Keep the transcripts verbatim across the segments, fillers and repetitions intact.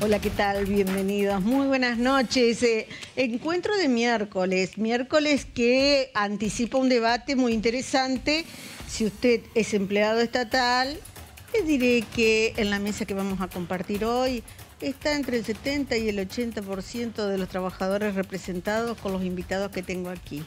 Hola, ¿qué tal? Bienvenidos. Muy buenas noches. Eh, encuentro de miércoles, miércoles que anticipa un debate muy interesante. Si usted es empleado estatal, les diré que en la mesa que vamos a compartir hoy está entre el setenta y el ochenta por ciento de los trabajadores representados con los invitados que tengo aquí.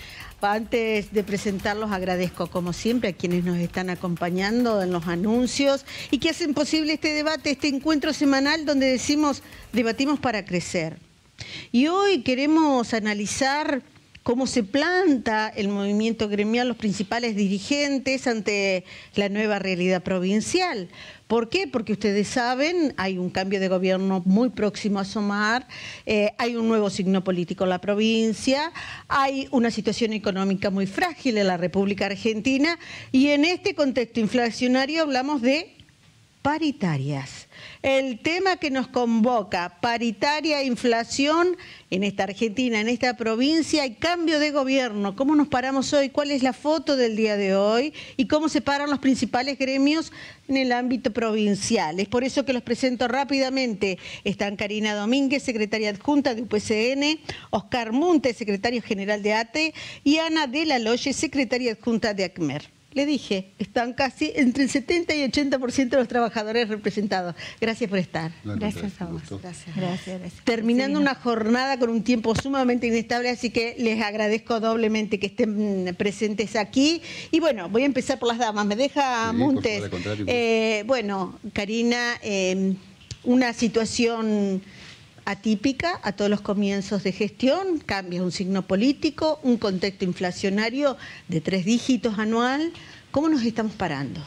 Antes de presentarlos, agradezco como siempre a quienes nos están acompañando en los anuncios y que hacen posible este debate, este encuentro semanal donde decimos, debatimos para crecer. Y hoy queremos analizar cómo se planta el movimiento gremial, los principales dirigentes ante la nueva realidad provincial. ¿Por qué? Porque ustedes saben, hay un cambio de gobierno muy próximo a asomar, eh, hay un nuevo signo político en la provincia, hay una situación económica muy frágil en la República Argentina y en este contexto inflacionario hablamos de paritarias. El tema que nos convoca, paritaria, inflación en esta Argentina, en esta provincia, y cambio de gobierno. ¿Cómo nos paramos hoy? ¿Cuál es la foto del día de hoy? ¿Y cómo se paran los principales gremios en el ámbito provincial? Es por eso que los presento rápidamente. Están Karina Domínguez, secretaria adjunta de U P C N, Oscar Munte, secretario general de A T E, y Ana de la Loye, secretaria adjunta de ACMER. Le dije, están casi entre el setenta y ochenta por ciento de los trabajadores representados. Gracias por estar. No, Gracias a vos. Gracias. Gracias, gracias. Terminando Sí, una jornada con un tiempo sumamente inestable, así que les agradezco doblemente que estén presentes aquí. Y bueno, voy a empezar por las damas. ¿Me deja, sí, Montes? Por favor, eh, bueno, Karina, eh, una situación atípica a todos los comienzos de gestión, cambia un signo político, un contexto inflacionario de tres dígitos anual. ¿Cómo nos estamos parando?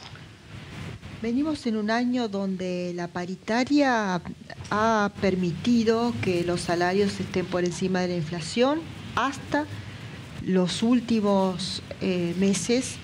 Venimos en un año donde la paritaria ha permitido que los salarios estén por encima de la inflación hasta los últimos eh, meses,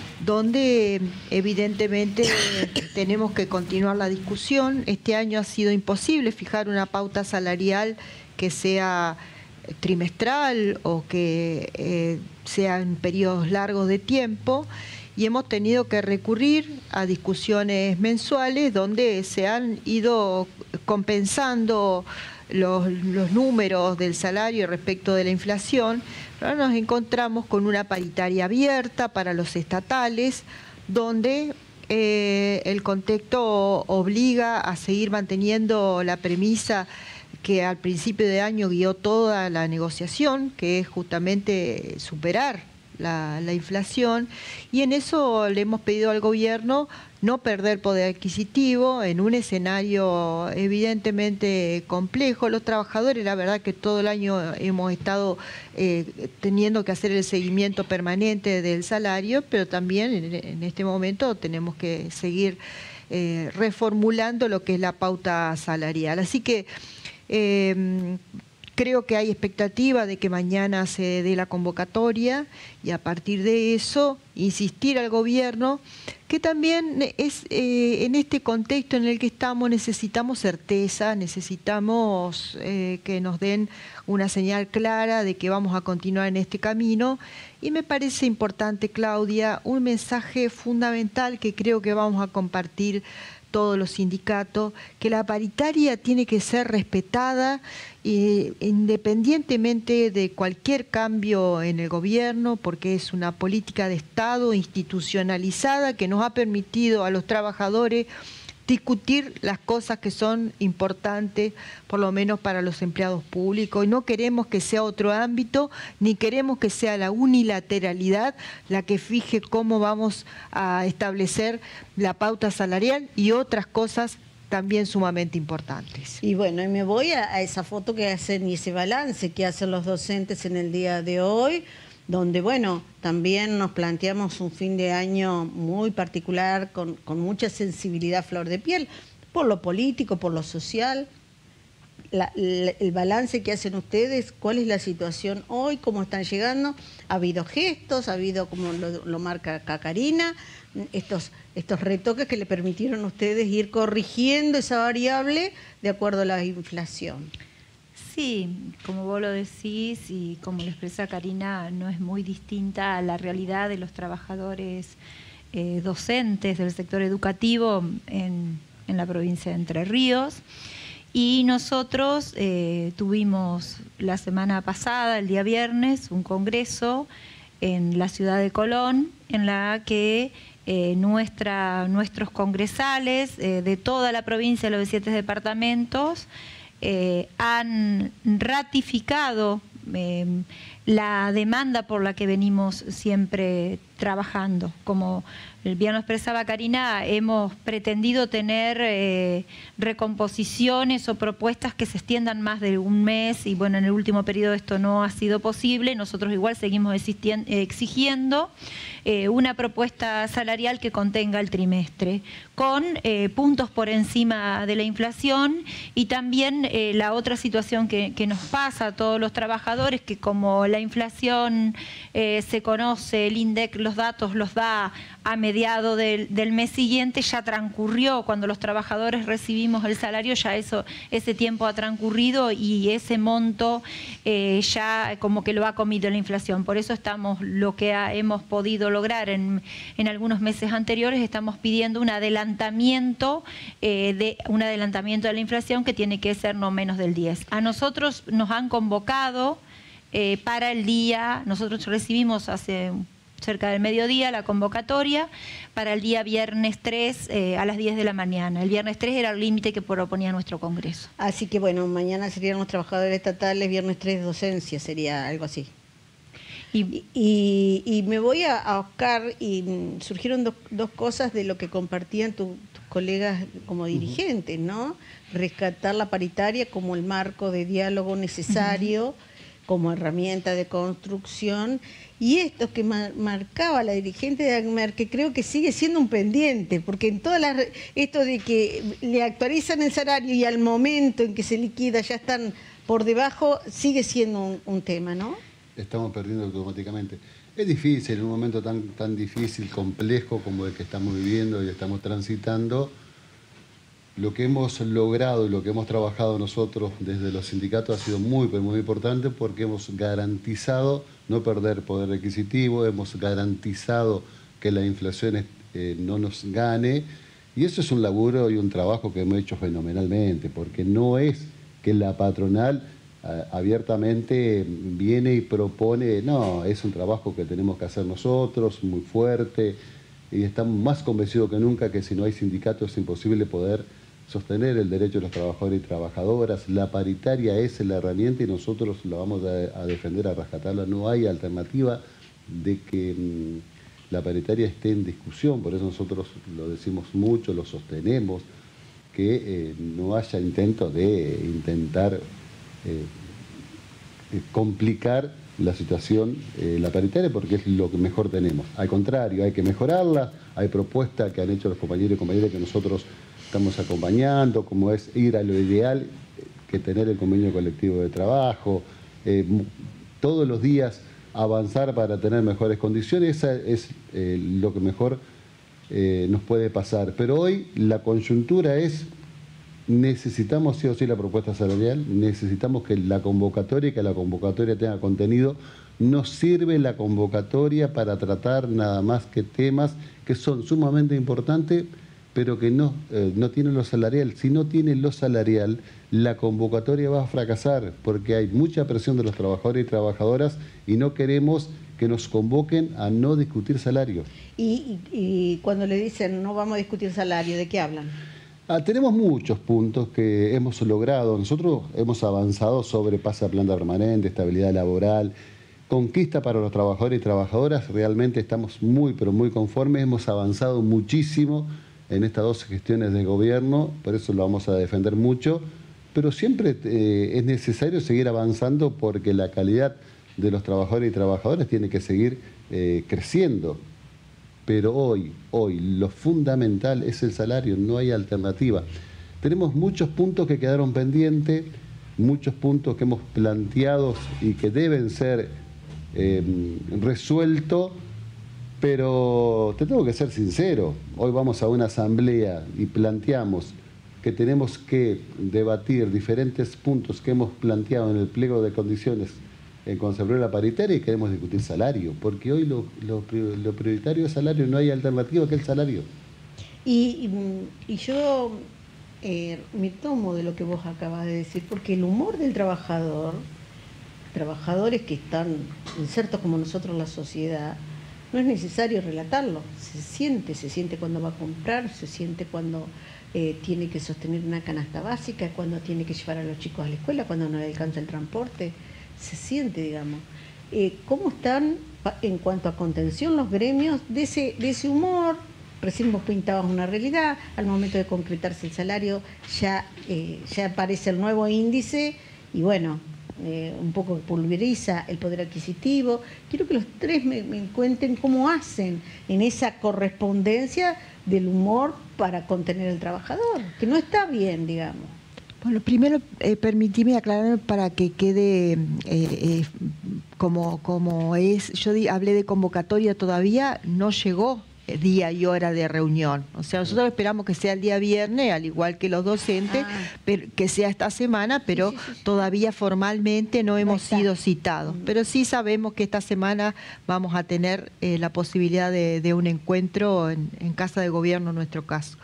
donde evidentemente tenemos que continuar la discusión. Este año ha sido imposible fijar una pauta salarial que sea trimestral o que eh, sea en periodos largos de tiempo, y hemos tenido que recurrir a discusiones mensuales donde se han ido compensando los, los números del salario respecto de la inflación. Ahora nos encontramos con una paritaria abierta para los estatales, donde eh, el contexto obliga a seguir manteniendo la premisa que al principio de año guió toda la negociación, que es justamente superar la, la inflación, y en eso le hemos pedido al gobierno no perder poder adquisitivo en un escenario evidentemente complejo. Los trabajadores, la verdad que todo el año hemos estado eh, teniendo que hacer el seguimiento permanente del salario, pero también en, en este momento tenemos que seguir eh, reformulando lo que es la pauta salarial. Así que eh, creo que hay expectativa de que mañana se dé la convocatoria y a partir de eso insistir al gobierno que también es eh, en este contexto en el que estamos necesitamos certeza, necesitamos eh, que nos den una señal clara de que vamos a continuar en este camino, y me parece importante, Claudia, un mensaje fundamental que creo que vamos a compartir todos los sindicatos, que la paritaria tiene que ser respetada eh, independientemente de cualquier cambio en el gobierno, porque es una política de Estado institucionalizada que nos ha permitido a los trabajadores discutir las cosas que son importantes, por lo menos para los empleados públicos, y no queremos que sea otro ámbito, ni queremos que sea la unilateralidad la que fije cómo vamos a establecer la pauta salarial y otras cosas también sumamente importantes. Y bueno, y me voy a, a esa foto que hacen y ese balance que hacen los docentes en el día de hoy, donde, bueno, también nos planteamos un fin de año muy particular, con, con mucha sensibilidad a flor de piel, por lo político, por lo social. La, la, el balance que hacen ustedes, ¿cuál es la situación hoy? ¿Cómo están llegando? ¿Ha habido gestos? ¿Ha habido, como lo, lo marca acá Karina, estos, estos retoques que le permitieron a ustedes ir corrigiendo esa variable de acuerdo a la inflación? Sí, como vos lo decís y como lo expresa Karina, no es muy distinta a la realidad de los trabajadores eh, docentes del sector educativo en, en la provincia de Entre Ríos. Y nosotros eh, tuvimos la semana pasada, el día viernes, un congreso en la ciudad de Colón, en la que eh, nuestra, nuestros congresales eh, de toda la provincia, los siete departamentos, eh, han ratificado eh, la demanda por la que venimos siempre trabajando. Como bien lo expresaba Karina, hemos pretendido tener eh, recomposiciones o propuestas que se extiendan más de un mes y bueno, en el último periodo esto no ha sido posible. Nosotros igual seguimos exigiendo eh, una propuesta salarial que contenga el trimestre, con eh, puntos por encima de la inflación y también eh, la otra situación que, que nos pasa a todos los trabajadores, que como la inflación eh, se conoce, el INDEC los datos los da a mediado del, del mes siguiente, ya transcurrió, cuando los trabajadores recibimos el salario, ya eso, ese tiempo ha transcurrido y ese monto eh, ya como que lo ha comido la inflación. Por eso estamos, lo que ha, hemos podido lograr en, en algunos meses anteriores, estamos pidiendo un adelantamiento, eh, de, un adelantamiento de la inflación que tiene que ser no menos del diez. A nosotros nos han convocado eh, para el día, nosotros recibimos hace cerca del mediodía la convocatoria para el día viernes tres eh, a las diez de la mañana. El viernes tres era el límite que proponía nuestro Congreso. Así que bueno, mañana serían los trabajadores estatales, viernes tres docencia, sería algo así. Y, y, y me voy a, a Oscar, y surgieron do, dos cosas de lo que compartían tu, tus colegas como dirigentes, ¿no? Rescatar la paritaria como el marco de diálogo necesario, uh-huh, como herramienta de construcción, y esto que mar, marcaba la dirigente de ACMER, que creo que sigue siendo un pendiente, porque en todas las, esto de que le actualizan el salario y al momento en que se liquida ya están por debajo, sigue siendo un, un tema, ¿no? Estamos perdiendo automáticamente. Es difícil, en un momento tan, tan difícil, complejo como el que estamos viviendo y estamos transitando. Lo que hemos logrado y lo que hemos trabajado nosotros desde los sindicatos ha sido muy, pero muy importante, porque hemos garantizado no perder poder adquisitivo, hemos garantizado que la inflación eh, no nos gane, y eso es un laburo y un trabajo que hemos hecho fenomenalmente, porque no es que la patronal eh, abiertamente viene y propone, no, es un trabajo que tenemos que hacer nosotros, muy fuerte, y estamos más convencidos que nunca que si no hay sindicatos es imposible poder sostener el derecho de los trabajadores y trabajadoras. La paritaria es la herramienta y nosotros la vamos a, a defender, a rescatarla. No hay alternativa de que mmm, la paritaria esté en discusión, por eso nosotros lo decimos mucho, lo sostenemos, que eh, no haya intento de intentar eh, complicar la situación, eh, la paritaria, porque es lo que mejor tenemos. Al contrario, hay que mejorarla, hay propuestas que han hecho los compañeros y compañeras que nosotros estamos acompañando, como es ir a lo ideal, que tener el convenio colectivo de trabajo, eh, todos los días avanzar para tener mejores condiciones, esa es eh, lo que mejor eh, nos puede pasar. Pero hoy la coyuntura es, necesitamos sí o sí la propuesta salarial, necesitamos que la convocatoria, que la convocatoria tenga contenido. No sirve la convocatoria para tratar nada más que temas que son sumamente importantes, pero que no, eh, no tienen lo salarial. Si no tiene lo salarial, la convocatoria va a fracasar, porque hay mucha presión de los trabajadores y trabajadoras y no queremos que nos convoquen a no discutir salario. Y, y, y cuando le dicen no vamos a discutir salario, ¿de qué hablan? Ah, tenemos muchos puntos que hemos logrado. Nosotros hemos avanzado sobre pase a planta permanente, estabilidad laboral, conquista para los trabajadores y trabajadoras. Realmente estamos muy, pero muy conformes. Hemos avanzado muchísimo en estas dos gestiones de gobierno, por eso lo vamos a defender mucho, pero siempre eh, es necesario seguir avanzando porque la calidad de los trabajadores y trabajadoras tiene que seguir eh, creciendo. Pero hoy, hoy, lo fundamental es el salario, no hay alternativa. Tenemos muchos puntos que quedaron pendientes, muchos puntos que hemos planteado y que deben ser eh, resueltos, pero te tengo que ser sincero, hoy vamos a una asamblea y planteamos que tenemos que debatir diferentes puntos que hemos planteado en el pliego de condiciones en conservar la paritaria y queremos discutir salario, porque hoy lo, lo, lo prioritario es salario, no hay alternativa que el salario. Y, y, y yo eh, me tomo de lo que vos acabas de decir, porque el humor del trabajador, trabajadores que están insertos como nosotros en la sociedad, no es necesario relatarlo, se siente, se siente cuando va a comprar, se siente cuando eh, tiene que sostener una canasta básica, cuando tiene que llevar a los chicos a la escuela, cuando no le alcanza el transporte, se siente, digamos. Eh, ¿Cómo están en cuanto a contención los gremios de ese, de ese humor? Recién vos pintabas una realidad, al momento de concretarse el salario ya, eh, ya aparece el nuevo índice y bueno, eh, un poco pulveriza el poder adquisitivo. Quiero que los tres me, me cuenten cómo hacen en esa correspondencia del humor para contener al trabajador, que no está bien, digamos. Bueno, primero eh, permitime aclarar para que quede eh, eh, como, como es, yo di, hablé de convocatoria, todavía no llegó día y hora de reunión. O sea, nosotros esperamos que sea el día viernes, al igual que los docentes, ah. pero, que sea esta semana, pero sí, sí, sí. todavía formalmente no hemos sido citados. Pero sí sabemos que esta semana vamos a tener eh, la posibilidad de, de un encuentro en, en Casa de Gobierno, en nuestro caso.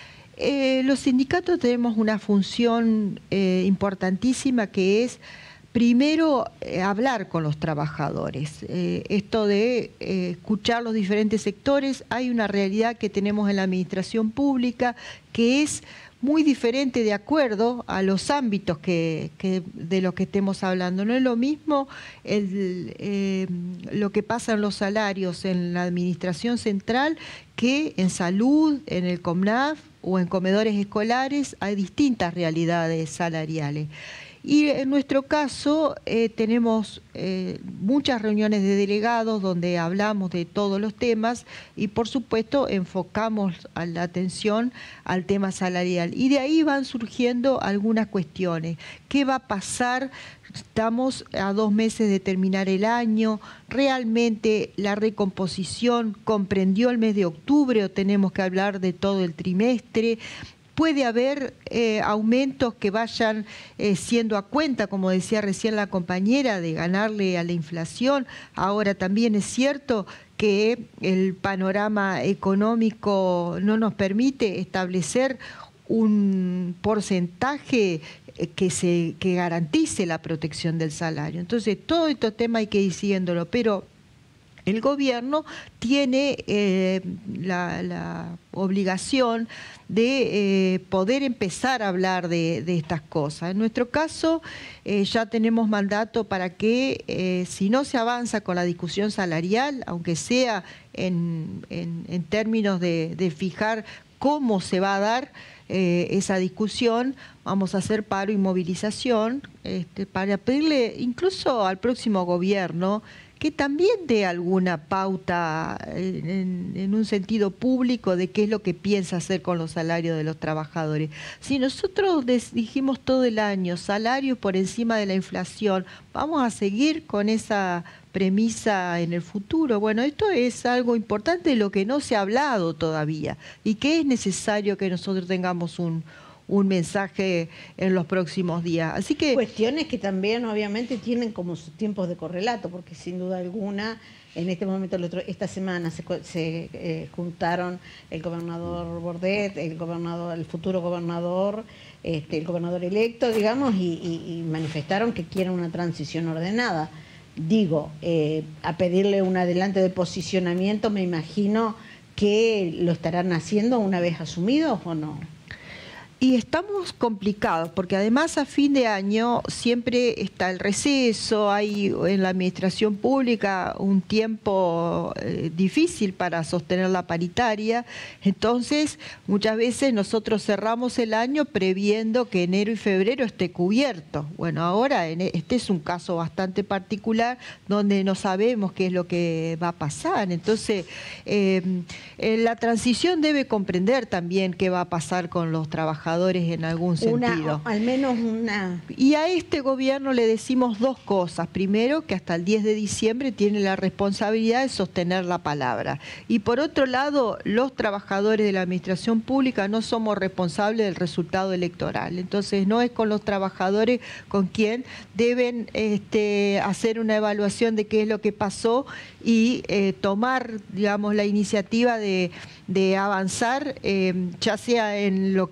Eh, los sindicatos tenemos una función eh, importantísima que es primero, eh, hablar con los trabajadores. Eh, esto de eh, escuchar los diferentes sectores. Hay una realidad que tenemos en la administración pública que es muy diferente de acuerdo a los ámbitos que, que de los que estemos hablando. No es lo mismo el, eh, lo que pasa en los salarios en la administración central que en salud, en el COMNAF o en comedores escolares. Hay distintas realidades salariales. Y en nuestro caso eh, tenemos eh, muchas reuniones de delegados donde hablamos de todos los temas y por supuesto enfocamos a la atención al tema salarial. Y de ahí van surgiendo algunas cuestiones. ¿Qué va a pasar? Estamos a dos meses de terminar el año. ¿Realmente la recomposición comprendió el mes de octubre o tenemos que hablar de todo el trimestre? Puede haber eh, aumentos que vayan eh, siendo a cuenta, como decía recién la compañera, de ganarle a la inflación. Ahora también es cierto que el panorama económico no nos permite establecer un porcentaje que, se, que garantice la protección del salario. Entonces, todo este tema hay que ir siguiéndolo, pero el gobierno tiene eh, la, la obligación de eh, poder empezar a hablar de, de estas cosas. En nuestro caso, eh, ya tenemos mandato para que, eh, si no se avanza con la discusión salarial, aunque sea en, en, en términos de, de fijar cómo se va a dar eh, esa discusión, vamos a hacer paro y movilización este, para pedirle incluso al próximo gobierno que también dé alguna pauta en, en un sentido público de qué es lo que piensa hacer con los salarios de los trabajadores. Si nosotros dijimos todo el año salarios por encima de la inflación, ¿vamos a seguir con esa premisa en el futuro? Bueno, esto es algo importante de lo que no se ha hablado todavía y que es necesario que nosotros tengamos un un mensaje en los próximos días. Así que cuestiones que también obviamente tienen como sus tiempos de correlato, porque sin duda alguna en este momento, el otro, esta semana se, se eh, juntaron el gobernador Bordet, el gobernador, el futuro gobernador, este, el gobernador electo, digamos, y, y, y manifestaron que quieren una transición ordenada. Digo, eh, a pedirle un adelante de posicionamiento, me imagino que lo estarán haciendo una vez asumidos o no. Y estamos complicados, porque además a fin de año siempre está el receso, hay en la administración pública un tiempo eh, difícil para sostener la paritaria, entonces muchas veces nosotros cerramos el año previendo que enero y febrero esté cubierto. Bueno, ahora en este es un caso bastante particular donde no sabemos qué es lo que va a pasar, entonces eh, eh, la transición debe comprender también qué va a pasar con los trabajadores en algún sentido. Una, al menos una. Y a este gobierno le decimos dos cosas. Primero, que hasta el diez de diciembre tiene la responsabilidad de sostener la palabra. Y por otro lado, los trabajadores de la administración pública no somos responsables del resultado electoral. Entonces, no es con los trabajadores con quien deben este, hacer una evaluación de qué es lo que pasó y eh, tomar, digamos, la iniciativa de, de avanzar, eh, ya sea en lo que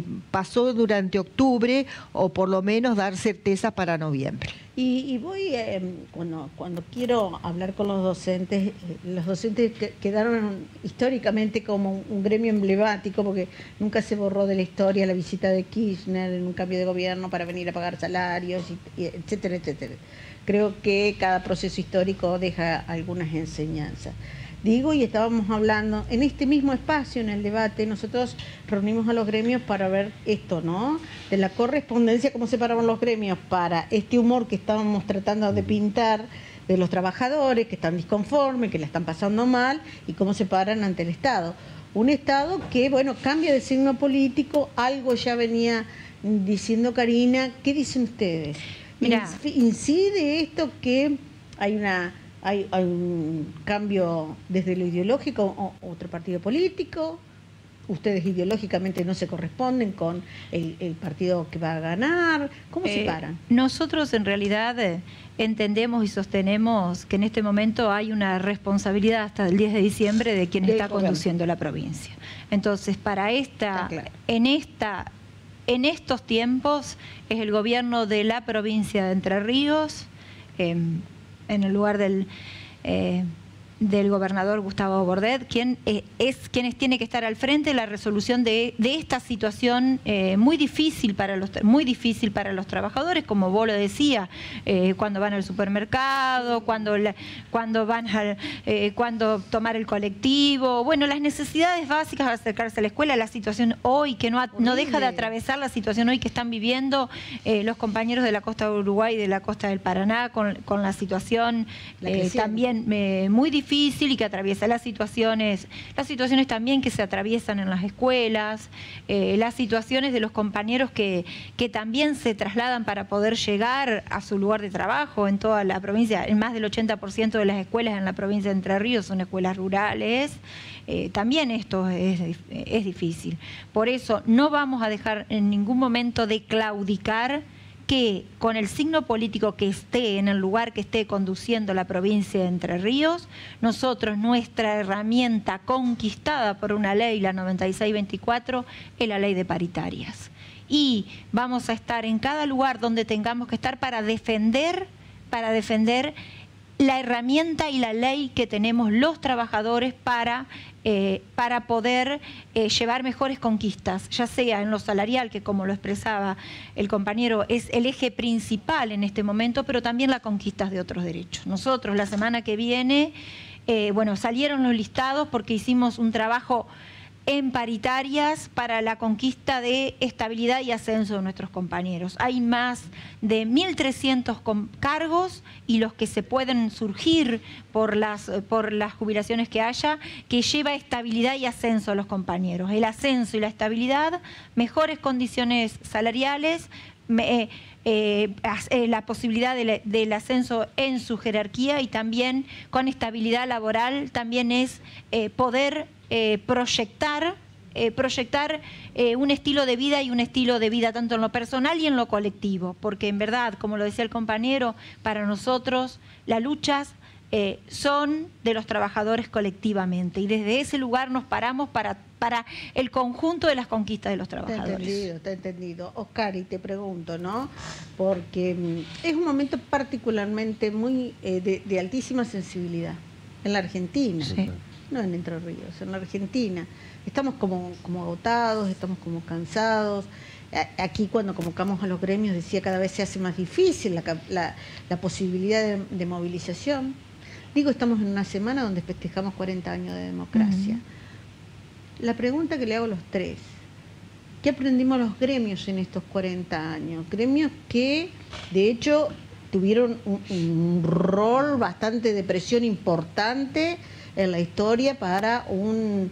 que pasó durante octubre o por lo menos dar certeza para noviembre. Y, y voy, eh, cuando, cuando quiero hablar con los docentes, eh, los docentes que, quedaron históricamente como un, un gremio emblemático, porque nunca se borró de la historia la visita de Kirchner en un cambio de gobierno para venir a pagar salarios, y, y etcétera, etcétera. Creo que cada proceso histórico deja algunas enseñanzas. Digo, y estábamos hablando, en este mismo espacio, en el debate, nosotros reunimos a los gremios para ver esto, ¿no? De la correspondencia, cómo se paraban los gremios para este humor que estábamos tratando de pintar de los trabajadores que están disconformes, que la están pasando mal, y cómo se paran ante el Estado. Un Estado que, bueno, cambia de signo político, algo ya venía diciendo Karina. ¿Qué dicen ustedes? Mirá. ¿Incide esto que hay una... Hay, hay un cambio desde lo ideológico o otro partido político? ¿Ustedes ideológicamente no se corresponden con el, el partido que va a ganar? ¿Cómo eh, se paran? Nosotros en realidad eh, entendemos y sostenemos que en este momento hay una responsabilidad hasta el diez de diciembre de quien Del está gobierno. Conduciendo la provincia. Entonces, para esta, Claro. en esta, en estos tiempos es el gobierno de la provincia de Entre Ríos, eh, en el lugar del, eh, del gobernador Gustavo Bordet, quien eh, es quien tiene que estar al frente de la resolución de, de esta situación eh, muy difícil para los muy difícil para los trabajadores, como vos lo decías, eh, cuando van al supermercado, cuando la, cuando van al, eh, cuando tomar el colectivo, bueno, las necesidades básicas de acercarse a la escuela, la situación hoy que no, ha, no deja de atravesar la situación hoy que están viviendo eh, los compañeros de la costa de Uruguay y de la costa del Paraná con, con la situación La eh, también eh, muy difícil y que atraviesa las situaciones, las situaciones también que se atraviesan en las escuelas, eh, las situaciones de los compañeros que, que también se trasladan para poder llegar a su lugar de trabajo en toda la provincia. En más del ochenta por ciento de las escuelas en la provincia de Entre Ríos son escuelas rurales. Eh, también esto es, es difícil. Por eso no vamos a dejar en ningún momento de claudicar que con el signo político que esté en el lugar que esté conduciendo la provincia de Entre Ríos, nosotros, nuestra herramienta conquistada por una ley, la noventa y seis veinticuatro, es la ley de paritarias. Y vamos a estar en cada lugar donde tengamos que estar para defender, para defender la herramienta y la ley que tenemos los trabajadores para, eh, para poder eh, llevar mejores conquistas, ya sea en lo salarial, que como lo expresaba el compañero, es el eje principal en este momento, pero también las conquistas de otros derechos. Nosotros la semana que viene, eh, bueno, salieron los listados porque hicimos un trabajo en paritarias para la conquista de estabilidad y ascenso de nuestros compañeros. Hay más de mil trescientos cargos y los que se pueden surgir por las, por las jubilaciones que haya, que lleva estabilidad y ascenso a los compañeros. El ascenso y la estabilidad, mejores condiciones salariales, eh, eh, eh, la posibilidad de la, del ascenso en su jerarquía y también con estabilidad laboral, también es eh, poder Eh, proyectar, eh, proyectar eh, un estilo de vida y un estilo de vida tanto en lo personal y en lo colectivo, porque en verdad, como lo decía el compañero, para nosotros las luchas eh, son de los trabajadores colectivamente y desde ese lugar nos paramos para, para el conjunto de las conquistas de los trabajadores. Está entendido, está entendido. Oscar, y te pregunto, ¿no? Porque mm, es un momento particularmente muy eh, de, de altísima sensibilidad en la Argentina. Sí. No en Entre Ríos, en la Argentina. Estamos como, como agotados, estamos como cansados. Aquí cuando convocamos a los gremios decía cada vez se hace más difícil la, la, la posibilidad de, de movilización. Digo, estamos en una semana donde festejamos cuarenta años de democracia. Uh-huh. La pregunta que le hago a los tres, ¿qué aprendimos los gremios en estos cuarenta años? Gremios que, de hecho, tuvieron un, un rol bastante de presión importante en la historia para un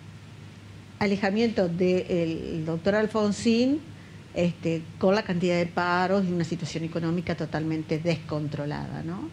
alejamiento del doctor Alfonsín este, con la cantidad de paros y una situación económica totalmente descontrolada, ¿no?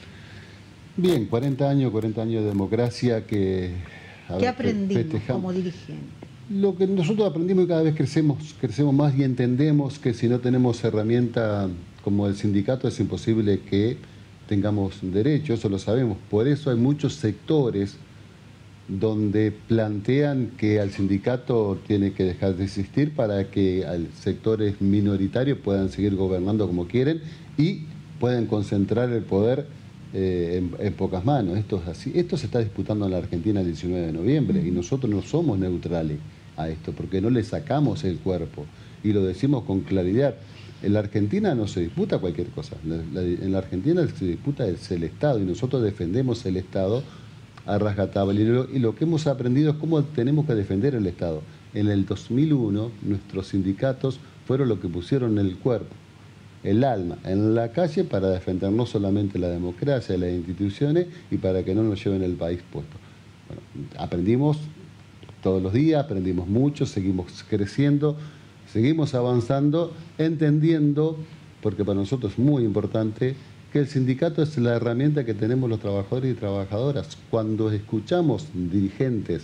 Bien, cuarenta años, cuarenta años de democracia que... ¿Qué ver, aprendimos como dirigentes? Lo que nosotros aprendimos y cada vez crecemos, crecemos más y entendemos que si no tenemos herramienta como el sindicato es imposible que tengamos derechos, eso lo sabemos. Por eso hay muchos sectores donde plantean que al sindicato tiene que dejar de existir para que sectores minoritarios puedan seguir gobernando como quieren y puedan concentrar el poder eh, en, en pocas manos. Esto es así. Esto se está disputando en la Argentina el diecinueve de noviembre y nosotros no somos neutrales a esto porque no le sacamos el cuerpo y lo decimos con claridad. En la Argentina no se disputa cualquier cosa. La, la, en la Argentina se disputa es el Estado y nosotros defendemos el Estado a rajatabla. Y lo, y lo que hemos aprendido es cómo tenemos que defender el Estado. En el dos mil uno, nuestros sindicatos fueron los que pusieron el cuerpo, el alma, en la calle para defender no solamente la democracia, las instituciones y para que no nos lleven el país puesto. Bueno, aprendimos todos los días, aprendimos mucho, seguimos creciendo, seguimos avanzando, entendiendo, porque para nosotros es muy importante, que el sindicato es la herramienta que tenemos los trabajadores y trabajadoras. Cuando escuchamos dirigentes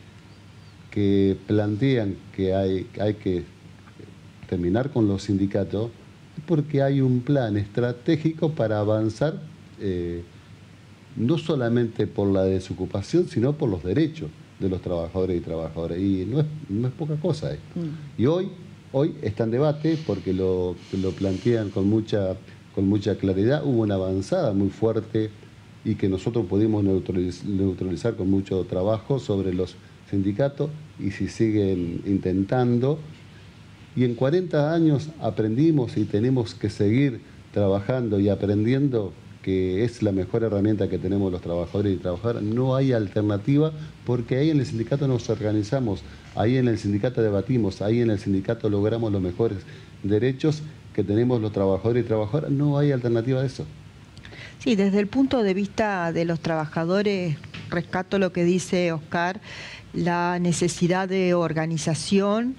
que plantean que hay, hay que terminar con los sindicatos, es porque hay un plan estratégico para avanzar eh, no solamente por la desocupación, sino por los derechos de los trabajadores y trabajadoras. Y no es, no es poca cosa esto. Mm. Y hoy, hoy está en debate porque lo, lo plantean con mucha... con mucha claridad, hubo una avanzada muy fuerte y que nosotros pudimos neutralizar, neutralizar con mucho trabajo sobre los sindicatos y si siguen intentando. Y en cuarenta años aprendimos y tenemos que seguir trabajando y aprendiendo que es la mejor herramienta que tenemos los trabajadores y trabajadoras. No hay alternativa porque ahí en el sindicato nos organizamos, ahí en el sindicato debatimos, ahí en el sindicato logramos los mejores derechos que tenemos los trabajadores y trabajadoras. No hay alternativa a eso. Sí, desde el punto de vista de los trabajadores, rescato lo que dice Oscar, la necesidad de organización.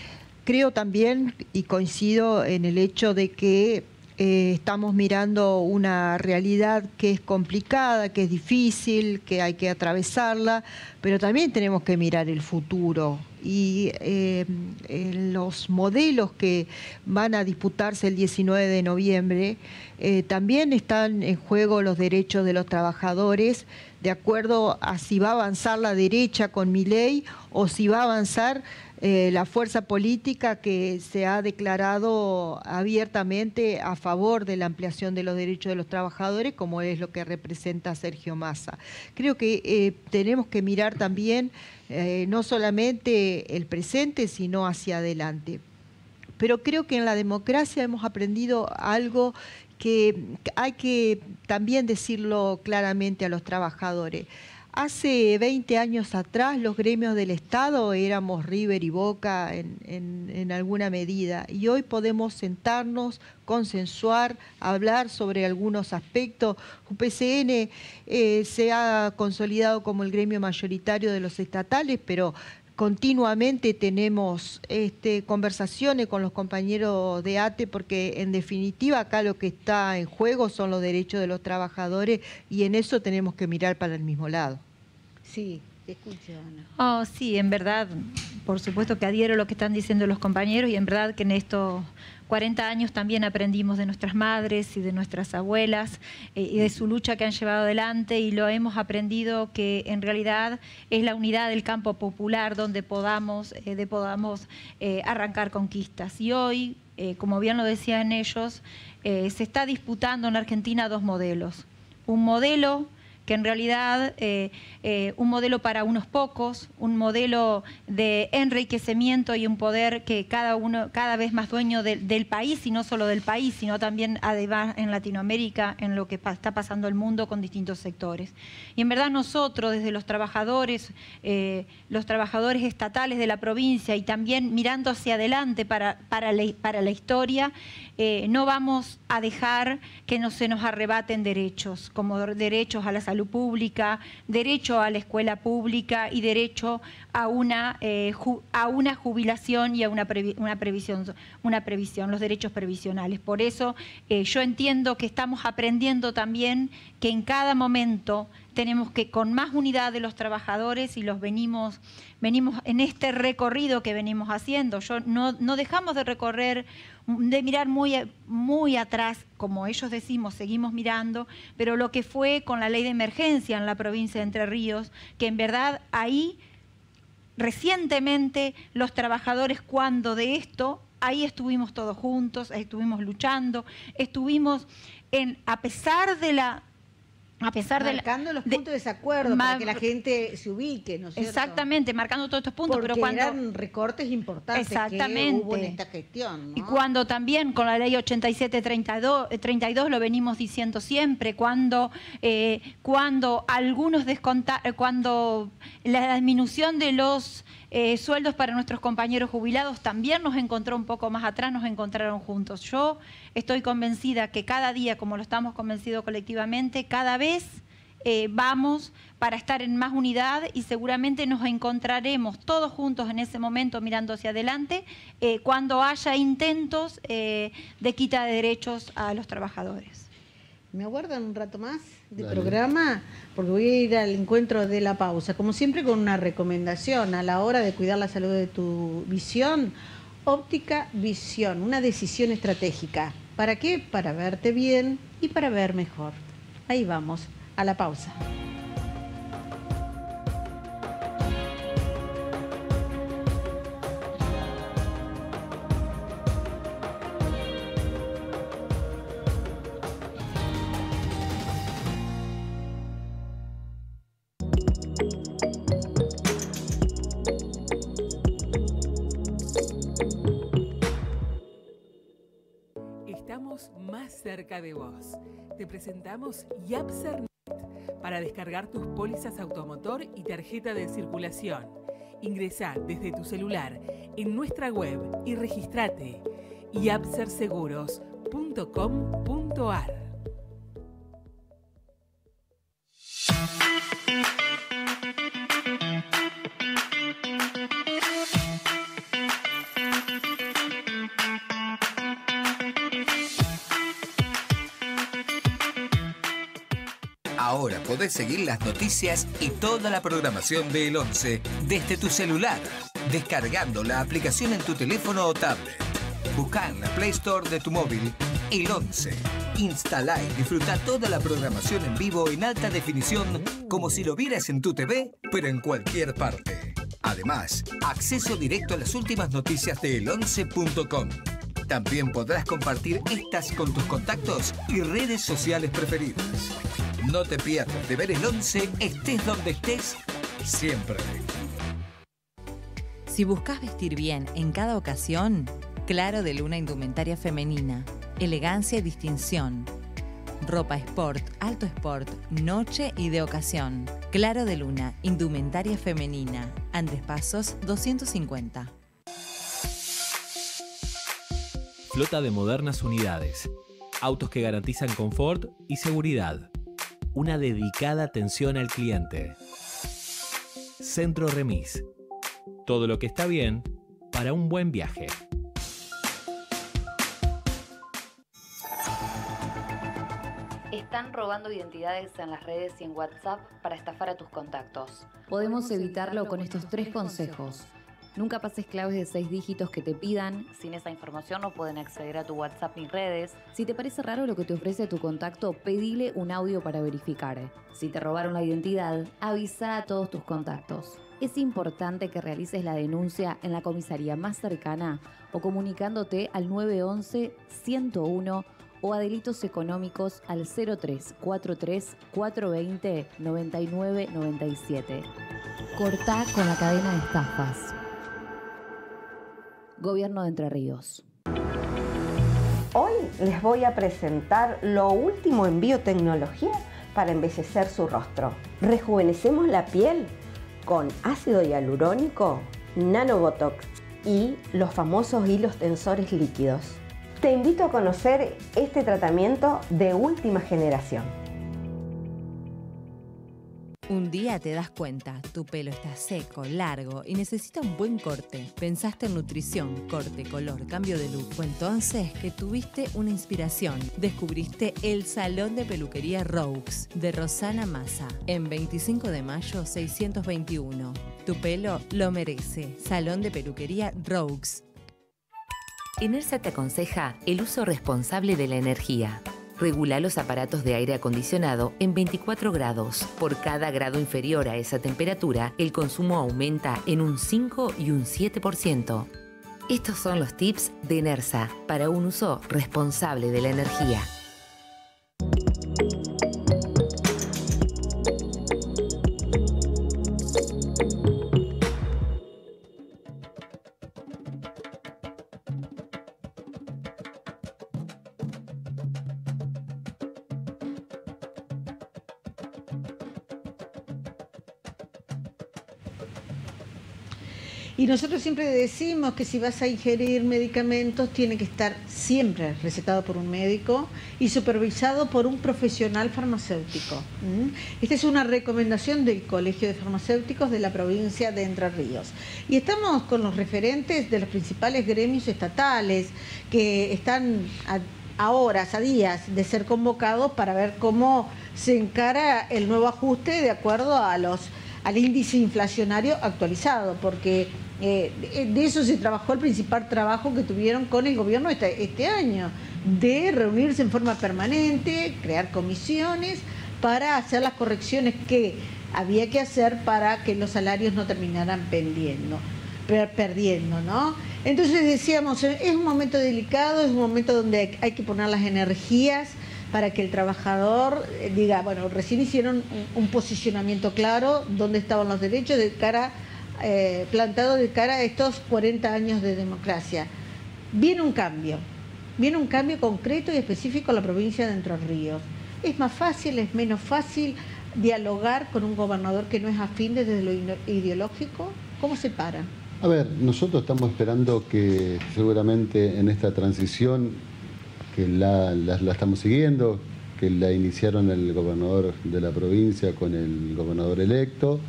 Creo también y coincido en el hecho de que eh, estamos mirando una realidad que es complicada, que es difícil, que hay que atravesarla, pero también tenemos que mirar el futuro. Y eh, en los modelos que van a disputarse el diecinueve de noviembre, eh, también están en juego los derechos de los trabajadores, de acuerdo a si va a avanzar la derecha con Milei o si va a avanzar eh, la fuerza política que se ha declarado abiertamente a favor de la ampliación de los derechos de los trabajadores, como es lo que representa Sergio Massa. Creo que eh, tenemos que mirar también Eh, no solamente el presente, sino hacia adelante. Pero creo que en la democracia hemos aprendido algo que hay que también decirlo claramente a los trabajadores. Hace veinte años atrás los gremios del Estado éramos River y Boca en, en, en alguna medida y hoy podemos sentarnos, consensuar, hablar sobre algunos aspectos. U P C N eh, se ha consolidado como el gremio mayoritario de los estatales, pero continuamente tenemos este, conversaciones con los compañeros de A T E porque en definitiva acá lo que está en juego son los derechos de los trabajadores y en eso tenemos que mirar para el mismo lado. Sí, te escucho, Ana. Oh, sí, en verdad, por supuesto que adhiero a lo que están diciendo los compañeros y en verdad que en estos cuarenta años también aprendimos de nuestras madres y de nuestras abuelas eh, y de su lucha que han llevado adelante y lo hemos aprendido que en realidad es la unidad del campo popular donde podamos, eh, de podamos eh, arrancar conquistas. Y hoy, eh, como bien lo decían ellos, eh, se está disputando en Argentina dos modelos. Un modelo que en realidad eh, eh, un modelo para unos pocos, un modelo de enriquecimiento y un poder que cada uno, cada vez más dueño de, del país, y no solo del país, sino también además en Latinoamérica, en lo que pa está pasando el mundo con distintos sectores. Y en verdad nosotros, desde los trabajadores, eh, los trabajadores estatales de la provincia y también mirando hacia adelante para, para, la, para la historia, eh, no vamos a dejar que no se nos arrebaten derechos, como derechos a la salud pública, derecho a la escuela pública y derecho a una, eh, ju a una jubilación y a una, previ una, previsión, una previsión, los derechos previsionales. Por eso eh, yo entiendo que estamos aprendiendo también que en cada momento tenemos que, con más unidad de los trabajadores, y los venimos, venimos en este recorrido que venimos haciendo. Yo no, no dejamos de recorrer, de mirar muy, muy atrás, como ellos decimos, seguimos mirando, pero lo que fue con la ley de emergencia en la provincia de Entre Ríos, que en verdad ahí, recientemente, los trabajadores, cuando de esto, ahí estuvimos todos juntos, estuvimos luchando, estuvimos, en, a pesar de la... A pesar marcando de la, los puntos de, de desacuerdo, mar, para que la gente se ubique, ¿no es cierto? Exactamente, marcando todos estos puntos. Porque pero cuando eran recortes importantes exactamente, que hubo en esta gestión, ¿no? Y cuando también con la ley ochenta y siete treinta y dos lo venimos diciendo siempre, cuando, eh, cuando algunos desconta, cuando la disminución de los eh, sueldos para nuestros compañeros jubilados también nos encontró un poco más atrás, nos encontraron juntos. Yo estoy convencida que cada día, como lo estamos convencidos colectivamente, cada vez eh, vamos para estar en más unidad, y seguramente nos encontraremos todos juntos en ese momento mirando hacia adelante eh, cuando haya intentos eh, de quita de derechos a los trabajadores. ¿Me aguardan un rato más de Dale. programa? Porque voy a ir al encuentro de la pausa. Como siempre, con una recomendación a la hora de cuidar la salud de tu visión. Óptica Visión, una decisión estratégica. ¿Para qué? Para verte bien y para ver mejor. Ahí vamos, a la pausa. Estamos más cerca de vos. Te presentamos Yapsernet para descargar tus pólizas automotor y tarjeta de circulación. Ingresá desde tu celular en nuestra web y registrate yapser seguros punto com punto ar. Ahora podés seguir las noticias y toda la programación de El once desde tu celular, descargando la aplicación en tu teléfono o tablet. Buscá en la Play Store de tu móvil El once. Instalá y disfruta toda la programación en vivo en alta definición, como si lo vieras en tu T V, pero en cualquier parte. Además, acceso directo a las últimas noticias de el once punto com. También podrás compartir estas con tus contactos y redes sociales preferidas. No te pierdas de ver El once, estés donde estés, siempre. Si buscas vestir bien en cada ocasión, Claro de Luna Indumentaria Femenina. Elegancia y distinción. Ropa sport, alto sport, noche y de ocasión. Claro de Luna Indumentaria Femenina. Andes Pasos doscientos cincuenta. Flota de modernas unidades. Autos que garantizan confort y seguridad. Una dedicada atención al cliente. Centro Remis. Todo lo que está bien para un buen viaje. Están robando identidades en las redes y en WhatsApp para estafar a tus contactos. Podemos evitarlo con estos tres consejos. Nunca pases claves de seis dígitos que te pidan. Sin esa información no pueden acceder a tu WhatsApp ni redes. Si te parece raro lo que te ofrece tu contacto, pedile un audio para verificar. Si te robaron la identidad, avisa a todos tus contactos. Es importante que realices la denuncia en la comisaría más cercana o comunicándote al nueve once, ciento uno o a delitos económicos al cero tres cuatro tres, cuatro dos cero, nueve nueve nueve siete. Cortá con la cadena de estafas. Gobierno de Entre Ríos. Hoy les voy a presentar lo último en biotecnología para embellecer su rostro. Rejuvenecemos la piel con ácido hialurónico, nanobotox y los famosos hilos tensores líquidos. Te invito a conocer este tratamiento de última generación. Un día te das cuenta, tu pelo está seco, largo y necesita un buen corte. Pensaste en nutrición, corte, color, cambio de look. Fue entonces que tuviste una inspiración. Descubriste el Salón de Peluquería Roux de Rosana Massa en veinticinco de mayo seiscientos veintiuno. Tu pelo lo merece. Salón de Peluquería Roux. ENERSA te aconseja el uso responsable de la energía. Regula los aparatos de aire acondicionado en veinticuatro grados. Por cada grado inferior a esa temperatura, el consumo aumenta en un cinco y un siete por ciento. Estos son los tips de ENERSA para un uso responsable de la energía. Y nosotros siempre decimos que si vas a ingerir medicamentos tiene que estar siempre recetado por un médico y supervisado por un profesional farmacéutico. ¿Mm? Esta es una recomendación del Colegio de Farmacéuticos de la provincia de Entre Ríos. Y estamos con los referentes de los principales gremios estatales que están a, a horas, a días de ser convocados para ver cómo se encara el nuevo ajuste de acuerdo a los al índice inflacionario actualizado, porque eh, de eso se trabajó el principal trabajo que tuvieron con el gobierno este, este año, de reunirse en forma permanente, crear comisiones para hacer las correcciones que había que hacer para que los salarios no terminaran pendiendo, per, perdiendo, ¿no? Entonces decíamos, es un momento delicado, es un momento donde hay que poner las energías para que el trabajador diga, bueno, recién hicieron un, un posicionamiento claro, dónde estaban los derechos de cara, eh, plantado de cara a estos cuarenta años de democracia. Viene un cambio, viene un cambio concreto y específico a la provincia de Entre Ríos. ¿Es más fácil, es menos fácil dialogar con un gobernador que no es afín desde lo ideológico? ¿Cómo se para? A ver, nosotros estamos esperando que seguramente en esta transición que la, la, la estamos siguiendo, que la iniciaron el gobernador de la provincia con el gobernador electo.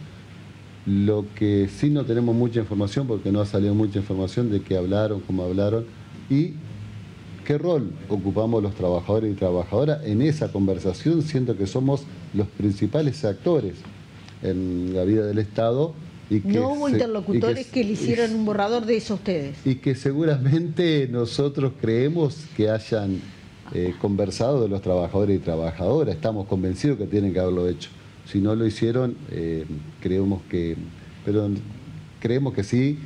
Lo que sí no tenemos mucha información, porque no ha salido mucha información de qué hablaron, cómo hablaron y qué rol ocupamos los trabajadores y trabajadoras en esa conversación, siendo que somos los principales actores en la vida del Estado. Y que no hubo se, interlocutores que, que le hicieron un borrador de eso a ustedes. Y que seguramente nosotros creemos que hayan eh, conversado de los trabajadores y trabajadoras. Estamos convencidos que tienen que haberlo hecho. Si no lo hicieron, eh, creemos que, pero creemos que sí,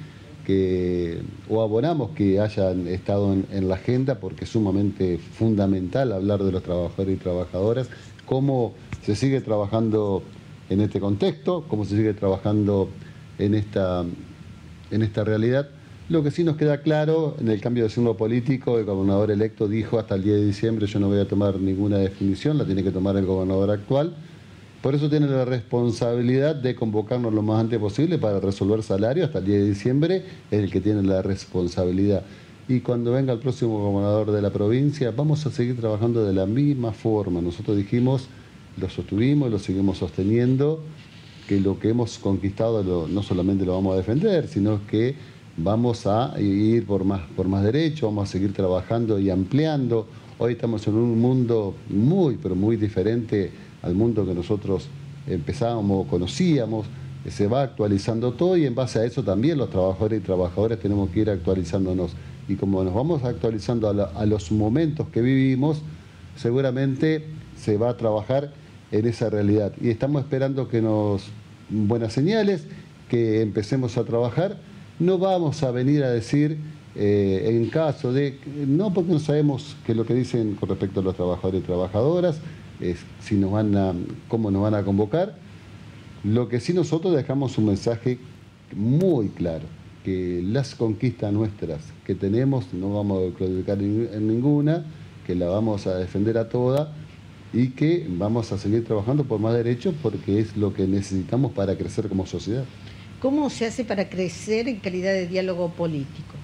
que, o abonamos que hayan estado en, en la agenda, porque es sumamente fundamental hablar de los trabajadores y trabajadoras, cómo se sigue trabajando en este contexto, cómo se sigue trabajando en esta, en esta realidad. Lo que sí nos queda claro, en el cambio de signo político, el gobernador electo dijo hasta el diez de diciembre yo no voy a tomar ninguna definición, la tiene que tomar el gobernador actual. Por eso tiene la responsabilidad de convocarnos lo más antes posible para resolver salario. Hasta el diez de diciembre es el que tiene la responsabilidad. Y cuando venga el próximo gobernador de la provincia, vamos a seguir trabajando de la misma forma. Nosotros dijimos, lo sostuvimos, lo seguimos sosteniendo, que lo que hemos conquistado lo, no solamente lo vamos a defender, sino que vamos a ir por más, por más derechos, vamos a seguir trabajando y ampliando. Hoy estamos en un mundo muy, pero muy diferente al mundo que nosotros empezábamos, conocíamos, se va actualizando todo y en base a eso también los trabajadores y trabajadoras tenemos que ir actualizándonos. Y como nos vamos actualizando a, la, a los momentos que vivimos, seguramente se va a trabajar en esa realidad. Y estamos esperando que nos buenas señales, que empecemos a trabajar. No vamos a venir a decir eh, en caso de, no porque no sabemos qué es lo que dicen con respecto a los trabajadores y trabajadoras, es, si nos van a, cómo nos van a convocar. Lo que sí nosotros dejamos un mensaje muy claro, que las conquistas nuestras que tenemos no vamos a claudicar en ninguna, que la vamos a defender a toda y que vamos a seguir trabajando por más derechos porque es lo que necesitamos para crecer como sociedad. ¿Cómo se hace para crecer en calidad de diálogo político?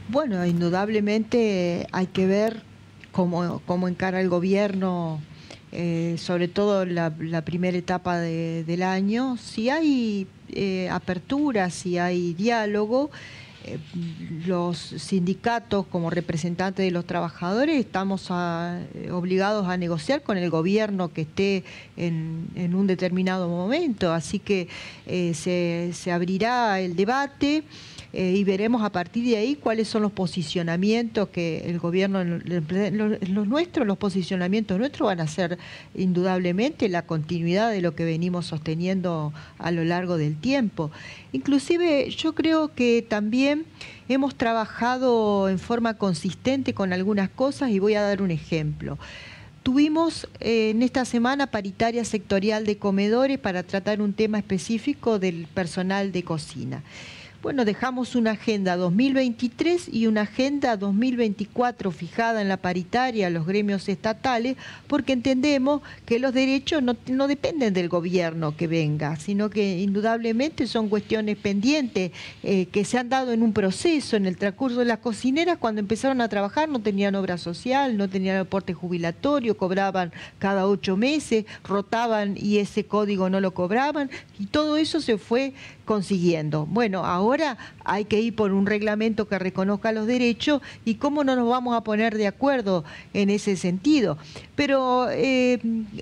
Bueno, indudablemente hay que ver cómo, cómo encara el gobierno eh, sobre todo la, la primera etapa de, del año. Si hay eh, apertura, si hay diálogo, eh, los sindicatos como representantes de los trabajadores estamos a, eh, obligados a negociar con el gobierno que esté en, en un determinado momento, así que eh, se, se abrirá el debate. Eh, y veremos a partir de ahí cuáles son los posicionamientos que el gobierno, los, los nuestros, los posicionamientos nuestros van a ser indudablemente la continuidad de lo que venimos sosteniendo a lo largo del tiempo. Inclusive yo creo que también hemos trabajado en forma consistente con algunas cosas y voy a dar un ejemplo. Tuvimos eh, en esta semana paritaria sectorial de comedores para tratar un tema específico del personal de cocina. Bueno, dejamos una agenda dos mil veintitrés y una agenda dos mil veinticuatro fijada en la paritaria a los gremios estatales, porque entendemos que los derechos no, no dependen del gobierno que venga, sino que indudablemente son cuestiones pendientes eh, que se han dado en un proceso. En el transcurso de las cocineras, cuando empezaron a trabajar, no tenían obra social, no tenían aporte jubilatorio, cobraban cada ocho meses, rotaban y ese código no lo cobraban, y todo eso se fue consiguiendo. Bueno, ahora hay que ir por un reglamento que reconozca los derechos y cómo no nos vamos a poner de acuerdo en ese sentido. Pero eh,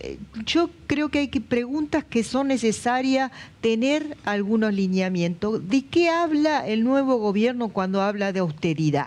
yo creo que hay que, preguntas que son necesarias tener algunos lineamientos. ¿De qué habla el nuevo gobierno cuando habla de austeridad?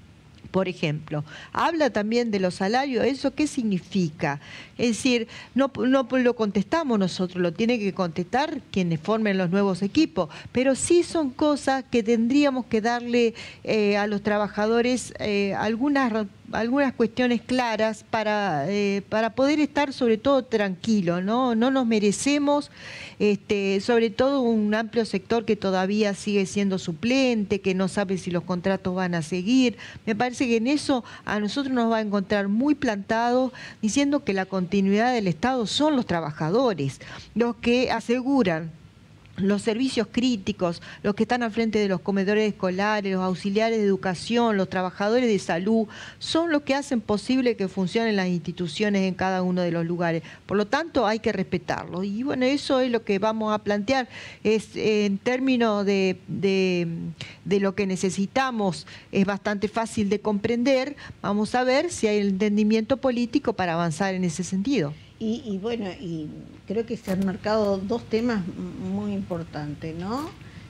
Por ejemplo, habla también de los salarios. ¿Eso qué significa? Es decir, no, no lo contestamos nosotros, lo tiene que contestar quienes formen los nuevos equipos, pero sí son cosas que tendríamos que darle eh, a los trabajadores eh, algunas algunas cuestiones claras para, eh, para poder estar sobre todo tranquilos, ¿no? No nos merecemos, este, sobre todo un amplio sector que todavía sigue siendo suplente, que no sabe si los contratos van a seguir. Me parece que en eso a nosotros nos va a encontrar muy plantados, diciendo que la continuidad del Estado son los trabajadores, los que aseguran los servicios críticos, los que están al frente de los comedores escolares, los auxiliares de educación, los trabajadores de salud, son los que hacen posible que funcionen las instituciones en cada uno de los lugares. Por lo tanto, hay que respetarlos. Y bueno, eso es lo que vamos a plantear. Es en términos de, de, de lo que necesitamos, es bastante fácil de comprender. Vamos a ver si hay el entendimiento político para avanzar en ese sentido. Y, y bueno, y creo que se han marcado dos temas muy importantes, ¿no?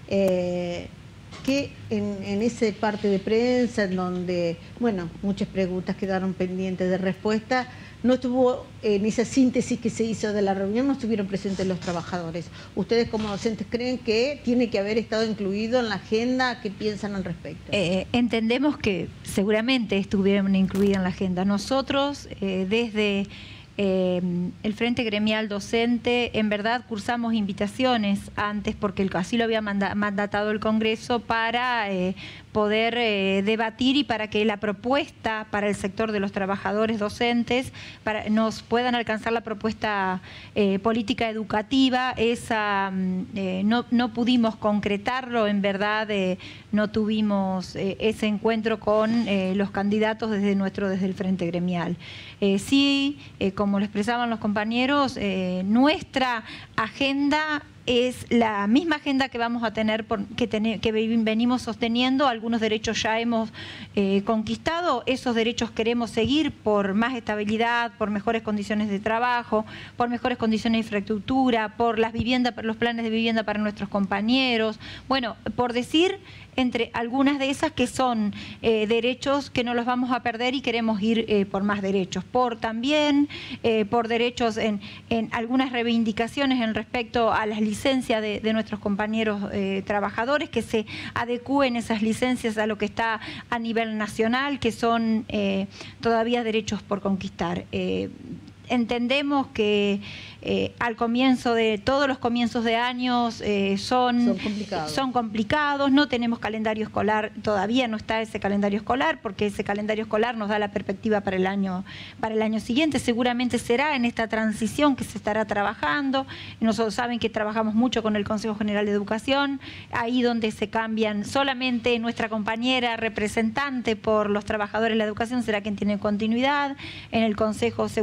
Eh, que en, en esa parte de prensa, en donde, bueno, muchas preguntas quedaron pendientes de respuesta, no estuvo en esa síntesis que se hizo de la reunión, no estuvieron presentes los trabajadores. ¿Ustedes como docentes creen que tiene que haber estado incluido en la agenda? ¿Qué piensan al respecto? Eh, entendemos que seguramente estuvieron incluidas en la agenda. Nosotros, eh, desde... Eh, el Frente Gremial Docente, en verdad cursamos invitaciones antes, porque así lo había manda, mandatado el Congreso, para eh, poder eh, debatir y para que la propuesta para el sector de los trabajadores docentes para, nos puedan alcanzar la propuesta eh, política educativa. Esa eh, no, no pudimos concretarlo, en verdad eh, no tuvimos eh, ese encuentro con eh, los candidatos desde nuestro, desde el Frente Gremial. Eh, sí, eh, como lo expresaban los compañeros, eh, nuestra agenda es la misma agenda que vamos a tener, por, que, ten, que venimos sosteniendo. Algunos derechos ya hemos eh, conquistado, esos derechos queremos seguir por más estabilidad, por mejores condiciones de trabajo, por mejores condiciones de infraestructura, por las viviendas, por los planes de vivienda para nuestros compañeros. Bueno, por decir entre algunas de esas que son eh, derechos que no los vamos a perder y queremos ir eh, por más derechos. Por también, eh, por derechos en, en algunas reivindicaciones en respecto a las licencias de, de nuestros compañeros eh, trabajadores, que se adecúen esas licencias a lo que está a nivel nacional, que son eh, todavía derechos por conquistar. Eh, entendemos que eh, al comienzo de todos los comienzos de años eh, son, son, complicados. son complicados, no tenemos calendario escolar, todavía no está ese calendario escolar, porque ese calendario escolar nos da la perspectiva para el año, para el año siguiente. Seguramente será en esta transición que se estará trabajando. Nosotros saben que trabajamos mucho con el Consejo General de Educación, ahí donde se cambian, solamente nuestra compañera representante por los trabajadores de la educación será quien tiene continuidad. En el Consejo seguramente habrá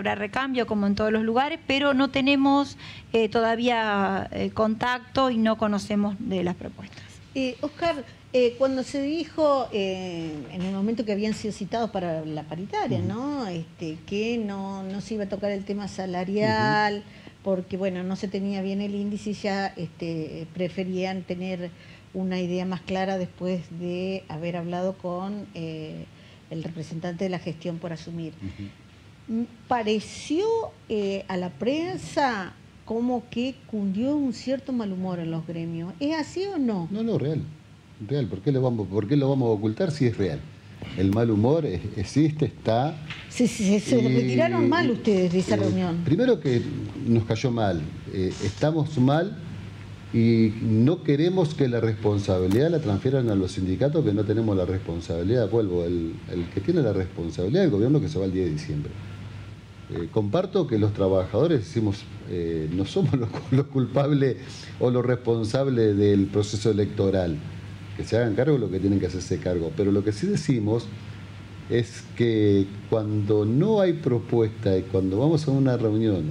habrá recambio como en todos los lugares, pero no tenemos eh, todavía eh, contacto y no conocemos de las propuestas. Eh, Oscar, eh, cuando se dijo eh, en el momento que habían sido citados para la paritaria, uh-huh. ¿no? Este, que no, no se iba a tocar el tema salarial, uh-huh. porque bueno, no se tenía bien el índice y ya este, preferían tener una idea más clara después de haber hablado con eh, el representante de la gestión por asumir. Uh-huh. Pareció eh, a la prensa como que cundió un cierto mal humor en los gremios. ¿Es así o no? No, no, real. Real. ¿Por qué lo vamos, por qué lo vamos a ocultar si es real? El mal humor es, existe, está... Se, se, se y, retiraron mal ustedes de esa eh, reunión. Primero que nos cayó mal. Eh, estamos mal y no queremos que la responsabilidad la transfieran a los sindicatos, que no tenemos la responsabilidad. Vuelvo, el, el que tiene la responsabilidad del gobierno que se va el diez de diciembre. Eh, comparto que los trabajadores decimos, eh, no somos los, los culpables o los responsables del proceso electoral, que se hagan cargo de lo que tienen que hacerse cargo, pero lo que sí decimos es que cuando no hay propuesta y cuando vamos a una reunión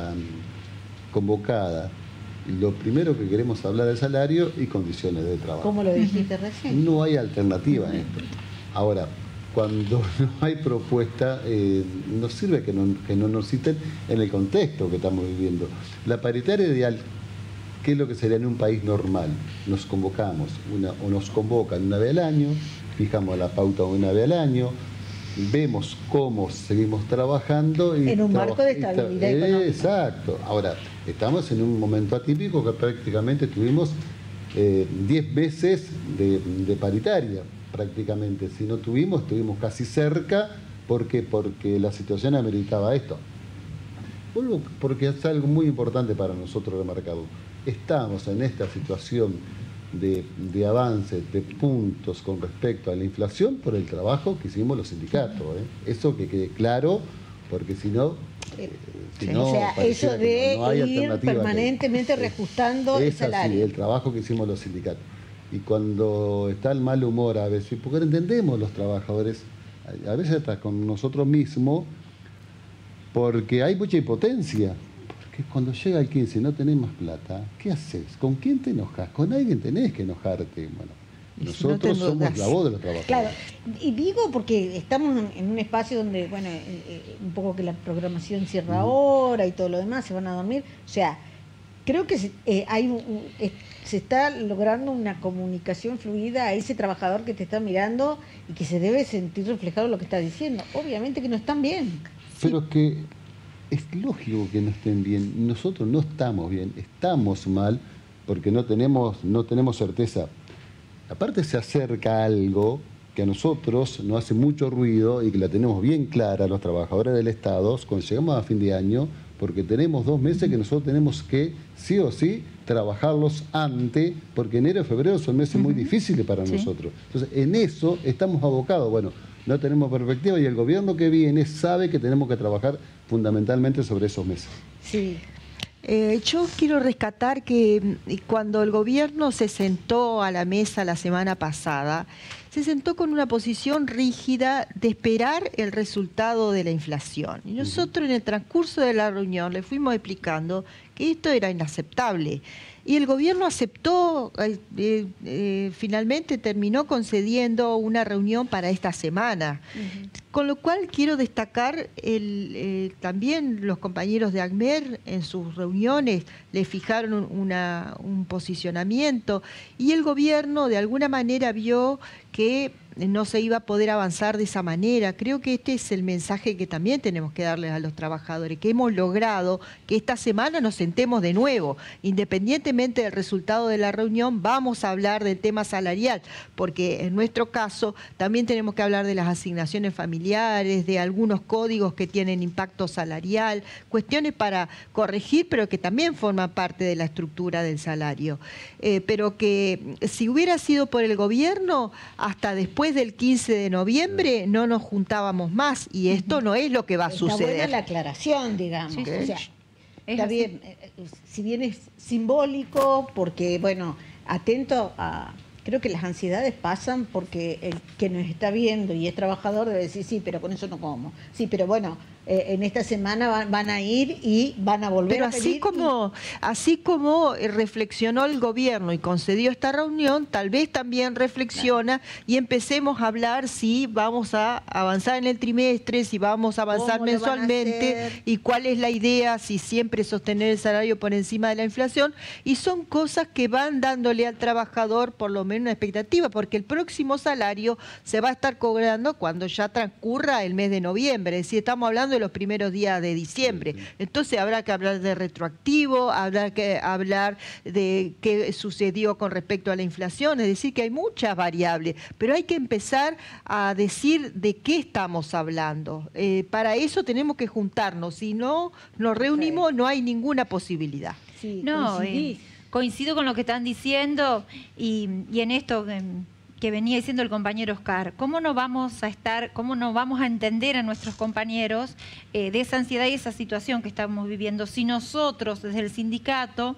um, convocada, lo primero que queremos hablar es salario y condiciones de trabajo. ¿Cómo lo dijiste recién? No hay alternativa en esto. Ahora, cuando no hay propuesta, eh, nos sirve que no, que no nos citen en el contexto que estamos viviendo. La paritaria ideal, ¿qué es lo que sería en un país normal? Nos convocamos, una, o nos convocan una vez al año, fijamos la pauta una vez al año, vemos cómo seguimos trabajando. Y en un marco de estabilidad eh, económica. Exacto. Ahora, estamos en un momento atípico que prácticamente tuvimos eh, diez meses de, de paritaria. Prácticamente, si no tuvimos, estuvimos casi cerca. ¿Por qué? Porque la situación ameritaba esto. Vuelvo porque es algo muy importante para nosotros remarcarlo. Estamos en esta situación de, de avance, de puntos con respecto a la inflación por el trabajo que hicimos los sindicatos. ¿eh? Eso que quede claro, porque si no... Eh, si sí, no o sea, eso de no, no ir permanentemente reajustando el salario. Así, el trabajo que hicimos los sindicatos. Y cuando está el mal humor a veces, porque entendemos los trabajadores, a veces hasta con nosotros mismos, porque hay mucha impotencia. Porque cuando llega el quince y no tenemos plata, ¿qué haces? ¿Con quién te enojas? Con alguien tenés que enojarte. Bueno, nosotros si no somos la voz de los trabajadores. Claro, y digo porque estamos en un espacio donde, bueno, eh, eh, un poco que la programación cierra ahora y todo lo demás, se van a dormir. O sea, creo que eh, hay un, eh, se está logrando una comunicación fluida a ese trabajador que te está mirando y que se debe sentir reflejado lo que está diciendo. Obviamente que no están bien. Pero sí. que es lógico que no estén bien. Nosotros no estamos bien, estamos mal porque no tenemos, no tenemos certeza. Aparte se acerca algo que a nosotros nos hace mucho ruido y que la tenemos bien clara los trabajadores del Estado cuando llegamos a fin de año, porque tenemos dos meses que nosotros tenemos que, sí o sí, trabajarlos antes, porque enero y febrero son meses muy difíciles para sí. nosotros. Entonces, en eso estamos abocados. Bueno, no tenemos perspectiva y el gobierno que viene sabe que tenemos que trabajar fundamentalmente sobre esos meses. Sí. Eh, yo quiero rescatar que cuando el gobierno se sentó a la mesa la semana pasada, se sentó con una posición rígida de esperar el resultado de la inflación. Y nosotros en el transcurso de la reunión le fuimos explicando que esto era inaceptable. Y el gobierno aceptó, eh, eh, finalmente terminó concediendo una reunión para esta semana. Uh-huh. Con lo cual quiero destacar, el, eh, también los compañeros de ACMER en sus reuniones le fijaron un, una, un posicionamiento y el gobierno de alguna manera vio que no se iba a poder avanzar de esa manera. Creo que este es el mensaje que también tenemos que darles a los trabajadores, que hemos logrado que esta semana nos sentemos de nuevo. Independientemente del resultado de la reunión, vamos a hablar del tema salarial, porque en nuestro caso también tenemos que hablar de las asignaciones familiares, de algunos códigos que tienen impacto salarial, cuestiones para corregir, pero que también forman parte de la estructura del salario. Eh, pero que si hubiera sido por el gobierno, hasta después del quince de noviembre no nos juntábamos más y esto no es lo que va a está suceder. Buena la aclaración, digamos. Sí, o sea, sí. Está bien, si bien es simbólico, porque, bueno, atento a, creo que las ansiedades pasan porque el que nos está viendo y es trabajador debe decir, sí, pero con eso no como. Sí, pero bueno, eh, en esta semana van, van a ir y van a volver pero a pedir. Así como, y... así como reflexionó el gobierno y concedió esta reunión, tal vez también reflexiona claro. y empecemos a hablar si vamos a avanzar en el trimestre, si vamos a avanzar mensualmente y cuál es la idea, si siempre sostener el salario por encima de la inflación. Y son cosas que van dándole al trabajador por lo menos una expectativa, porque el próximo salario se va a estar cobrando cuando ya transcurra el mes de noviembre, es decir, estamos hablando de los primeros días de diciembre. Entonces habrá que hablar de retroactivo, habrá que hablar de qué sucedió con respecto a la inflación, es decir, que hay muchas variables, pero hay que empezar a decir de qué estamos hablando. Eh, para eso tenemos que juntarnos, si no nos reunimos no hay ninguna posibilidad. Sí, no, eh, coincido con lo que están diciendo y, y en esto que, que venía diciendo el compañero Oscar. ¿Cómo no vamos a estar, cómo no vamos a entender a nuestros compañeros eh, de esa ansiedad y esa situación que estamos viviendo si nosotros desde el sindicato,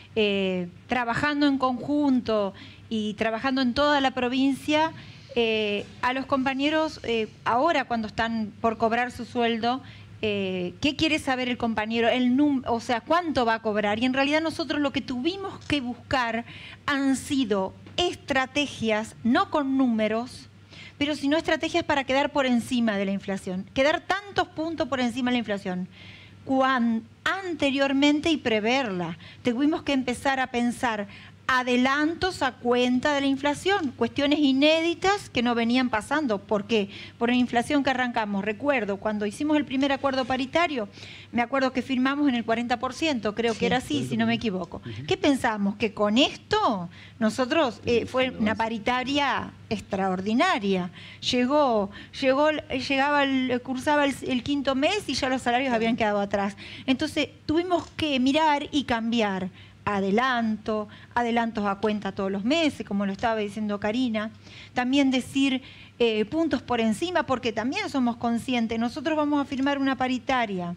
eh, trabajando en conjunto y trabajando en toda la provincia, eh, a los compañeros eh, ahora cuando están por cobrar su sueldo, Eh, ¿qué quiere saber el compañero? El num o sea, ¿cuánto va a cobrar? Y en realidad nosotros lo que tuvimos que buscar han sido estrategias, no con números, pero sino estrategias para quedar por encima de la inflación. Quedar tantos puntos por encima de la inflación. Cuando, anteriormente y preverla, tuvimos que empezar a pensar adelantos a cuenta de la inflación, cuestiones inéditas que no venían pasando. ¿Por qué? Por la inflación que arrancamos. Recuerdo, cuando hicimos el primer acuerdo paritario, me acuerdo que firmamos en el cuarenta por ciento, creo sí, que era así, si no me equivoco. Uh-huh. ¿Qué pensamos? Que con esto nosotros, eh, fue una paritaria extraordinaria. Llegó, llegó, llegaba el, cursaba el, el quinto mes y ya los salarios habían quedado atrás. Entonces tuvimos que mirar y cambiar. Adelanto, adelantos a cuenta todos los meses, como lo estaba diciendo Karina. También decir eh, puntos por encima, porque también somos conscientes. Nosotros vamos a firmar una paritaria.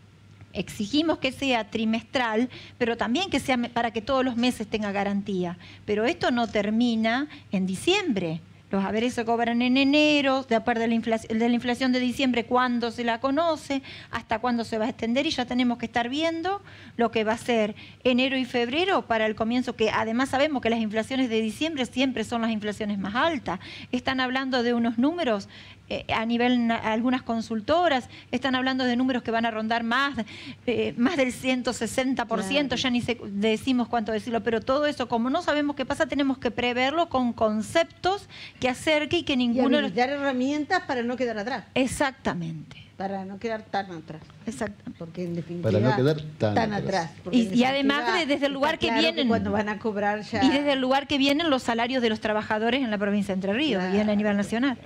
Exigimos que sea trimestral, pero también que sea para que todos los meses tenga garantía. Pero esto no termina en diciembre. Los haberes se cobran en enero, de acuerdo a la inflación, de la inflación de diciembre, cuándo se la conoce, hasta cuándo se va a extender, y ya tenemos que estar viendo lo que va a ser enero y febrero para el comienzo, que además sabemos que las inflaciones de diciembre siempre son las inflaciones más altas. Están hablando de unos números eh, a nivel, algunas consultoras, están hablando de números que van a rondar más, eh, más del ciento sesenta por ciento, claro. Ya ni se, decimos cuánto decirlo, pero todo eso, como no sabemos qué pasa, tenemos que preverlo con conceptos que acerque y que ninguno... Y habilitar herramientas para no quedar atrás. Exactamente. Para no quedar tan atrás. Exacto. Porque en definitiva... Para no quedar tan, tan atrás. atrás. Y, y además de, desde el lugar que claro vienen... Que cuando van a cobrar ya... Y desde el lugar que vienen los salarios de los trabajadores en la provincia de Entre Ríos, claro, y en a nivel nacional.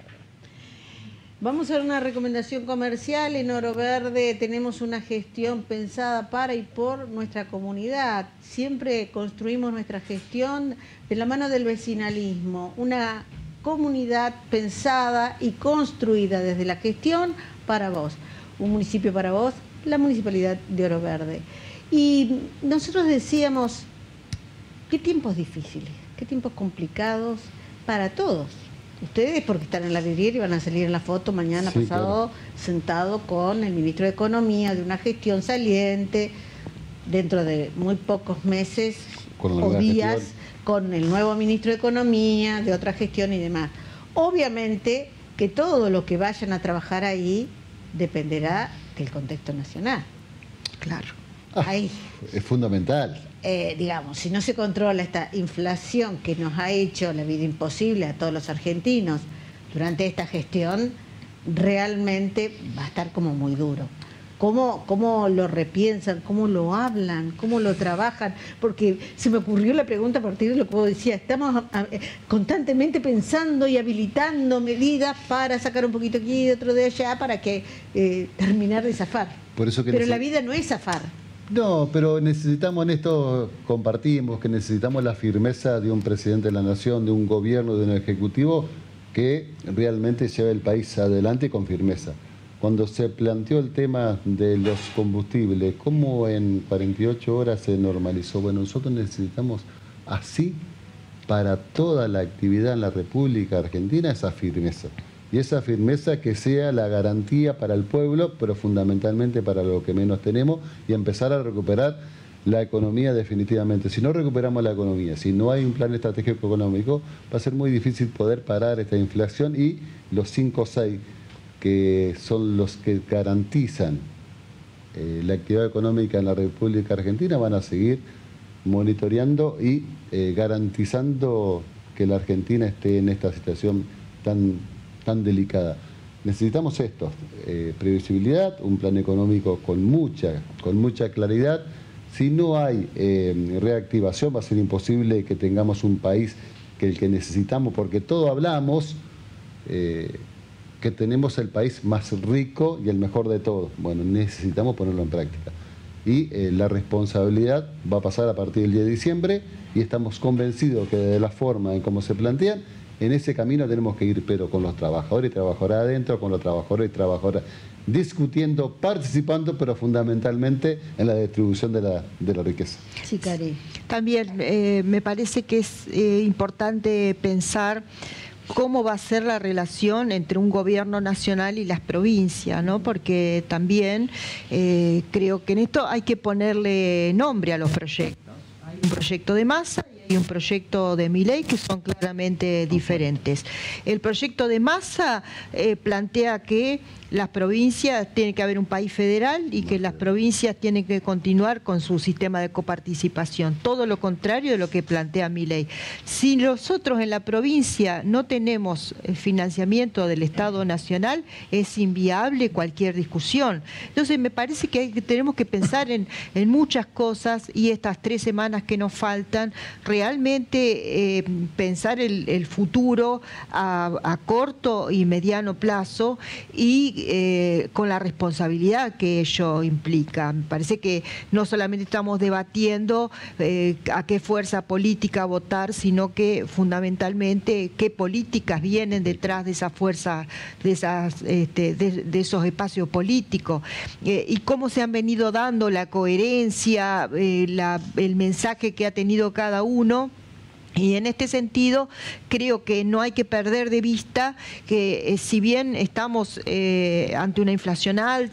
Vamos a dar una recomendación comercial. En Oro Verde tenemos una gestión pensada para y por nuestra comunidad. Siempre construimos nuestra gestión de la mano del vecinalismo. Una comunidad pensada y construida desde la gestión para vos. Un municipio para vos, la Municipalidad de Oro Verde. Y nosotros decíamos, qué tiempos difíciles, qué tiempos complicados para todos. Ustedes porque están en la vidriera y van a salir en la foto mañana sí, pasado claro. Sentado con el ministro de Economía de una gestión saliente dentro de muy pocos meses o días gestión. Con el nuevo ministro de Economía, de otra gestión y demás. Obviamente que todo lo que vayan a trabajar ahí dependerá del contexto nacional. Claro. Ah, ahí. Es fundamental. Eh, digamos, si no se controla esta inflación que nos ha hecho la vida imposible a todos los argentinos durante esta gestión, realmente va a estar como muy duro. ¿Cómo, cómo lo repiensan? ¿Cómo lo hablan? ¿Cómo lo trabajan? Porque se me ocurrió la pregunta a partir de lo que vos decías. Estamos a, a, constantemente pensando y habilitando medidas para sacar un poquito aquí y otro de allá para que eh, terminar de zafar. Por eso que Pero la vida no es zafar. No, pero necesitamos en esto, compartimos que necesitamos la firmeza de un presidente de la Nación, de un gobierno, de un ejecutivo que realmente lleve el país adelante con firmeza. Cuando se planteó el tema de los combustibles, ¿cómo en cuarenta y ocho horas se normalizó? Bueno, nosotros necesitamos así para toda la actividad en la República Argentina esa firmeza. Y esa firmeza que sea la garantía para el pueblo, pero fundamentalmente para lo que menos tenemos, y empezar a recuperar la economía definitivamente. Si no recuperamos la economía, si no hay un plan estratégico económico, va a ser muy difícil poder parar esta inflación, y los cinco o seis que son los que garantizan eh, la actividad económica en la República Argentina van a seguir monitoreando y eh, garantizando que la Argentina esté en esta situación tan, tan delicada. Necesitamos esto, eh, previsibilidad, un plan económico con mucha, con mucha claridad. Si no hay eh, reactivación, va a ser imposible que tengamos un país que el que necesitamos, porque todos hablamos eh, que tenemos el país más rico y el mejor de todos. Bueno, necesitamos ponerlo en práctica. Y eh, la responsabilidad va a pasar a partir del diez de diciembre, y estamos convencidos que de la forma en cómo se plantean, en ese camino tenemos que ir, pero con los trabajadores y trabajadoras adentro, con los trabajadores y trabajadoras discutiendo, participando, pero fundamentalmente en la distribución de la, de la riqueza. Sí, Cari. También eh, me parece que es eh, importante pensar cómo va a ser la relación entre un gobierno nacional y las provincias, ¿no? Porque también eh, creo que en esto hay que ponerle nombre a los proyectos. Hay un proyecto de Massa y un proyecto de Milei que son claramente diferentes. El proyecto de Massa eh, plantea que las provincias, tiene que haber un país federal y que las provincias tienen que continuar con su sistema de coparticipación. Todo lo contrario de lo que plantea Milei. Si nosotros en la provincia no tenemos el financiamiento del Estado Nacional, es inviable cualquier discusión. Entonces me parece que, hay, que tenemos que pensar en, en muchas cosas, y estas tres semanas que nos faltan, realmente eh, pensar el, el futuro a, a corto y mediano plazo, y Eh, con la responsabilidad que ello implica. Me parece que no solamente estamos debatiendo eh, a qué fuerza política votar, sino que fundamentalmente qué políticas vienen detrás de esa fuerza, de, esas, este, de, de esos espacios políticos, eh, y cómo se han venido dando la coherencia, eh, la, el mensaje que ha tenido cada uno. Y en este sentido creo que no hay que perder de vista que eh, si bien estamos eh, ante una inflación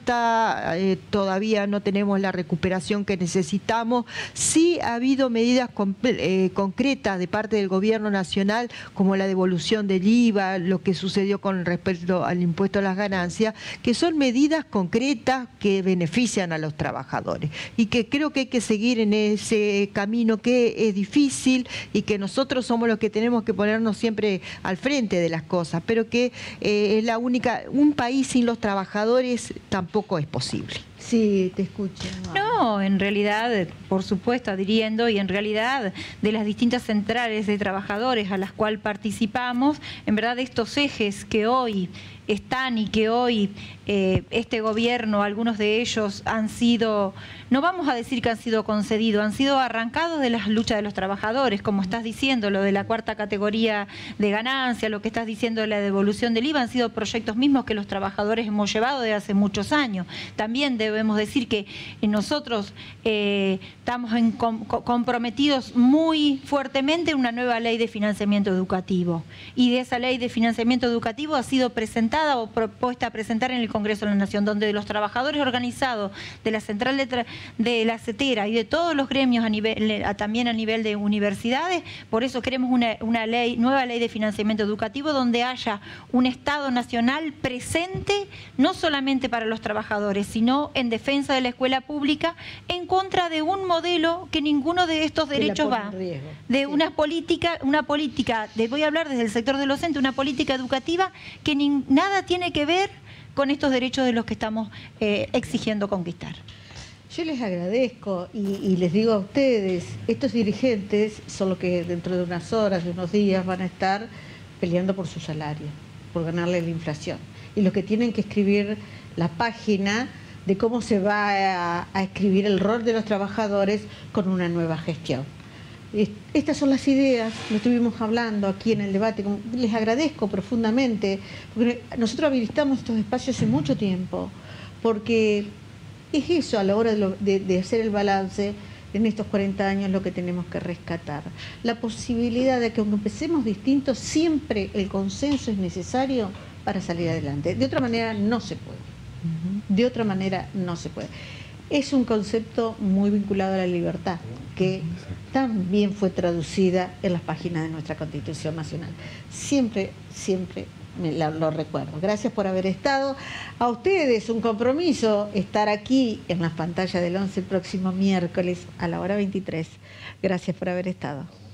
alta, eh, todavía no tenemos la recuperación que necesitamos, sí ha habido medidas eh, concretas de parte del Gobierno Nacional, como la devolución del I V A, lo que sucedió con respecto al impuesto a las ganancias, que son medidas concretas que benefician a los trabajadores, y que creo que hay que seguir en ese camino, que es difícil y que nosotros Nosotros somos los que tenemos que ponernos siempre al frente de las cosas, pero que eh, es la única, un país sin los trabajadores tampoco es posible. Sí, te escucho. No, en realidad, por supuesto, adhiriendo, y en realidad de las distintas centrales de trabajadores a las cuales participamos, en verdad estos ejes que hoy están y que hoy eh, este gobierno, algunos de ellos han sido, no vamos a decir que han sido concedidos, han sido arrancados de las luchas de los trabajadores, como estás diciendo, lo de la cuarta categoría de ganancia, lo que estás diciendo de la devolución del I V A, han sido proyectos mismos que los trabajadores hemos llevado desde hace muchos años. También debemos decir que nosotros eh, estamos en, com, comprometidos muy fuertemente en una nueva ley de financiamiento educativo, y de esa ley de financiamiento educativo ha sido presentada o propuesta a presentar en el Congreso de la Nación, donde los trabajadores organizados de la central de, de la CETERA y de todos los gremios a nivel, a, también a nivel de universidades, por eso queremos una, una ley, nueva ley de financiamiento educativo, donde haya un Estado nacional presente, no solamente para los trabajadores, sino en defensa de la escuela pública, en contra de un modelo que ninguno de estos derechos va, de sí. una política, una política, de, voy a hablar desde el sector del docente, una política educativa que ni, nada tiene que ver con estos derechos de los que estamos eh, exigiendo conquistar. Yo les agradezco y, y les digo a ustedes, estos dirigentes son los que dentro de unas horas, de unos días, van a estar peleando por su salario, por ganarle la inflación. Y los que tienen que escribir la página de cómo se va a, a escribir el rol de los trabajadores con una nueva gestión. Estas son las ideas, lo estuvimos hablando aquí en el debate. Les agradezco profundamente, porque nosotros habilitamos estos espacios hace mucho tiempo, porque es eso, a la hora de, lo, de, de hacer el balance, en estos cuarenta años lo que tenemos que rescatar. La posibilidad de que aunque empecemos distintos, siempre el consenso es necesario para salir adelante. De otra manera no se puede. De otra manera no se puede. Es un concepto muy vinculado a la libertad, que también fue traducida en las páginas de nuestra Constitución Nacional. Siempre, siempre me lo, lo recuerdo. Gracias por haber estado. A ustedes un compromiso estar aquí en las pantallas del once el próximo miércoles a la hora veintitrés. Gracias por haber estado.